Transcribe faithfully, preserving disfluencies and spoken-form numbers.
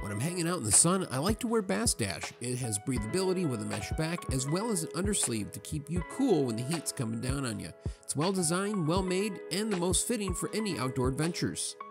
When I'm hanging out in the sun, I like to wear BASSDASH. It has breathability with a mesh back as well as an undersleeve to keep you cool when the heat's coming down on you. It's well designed, well made, and the most fitting for any outdoor adventures.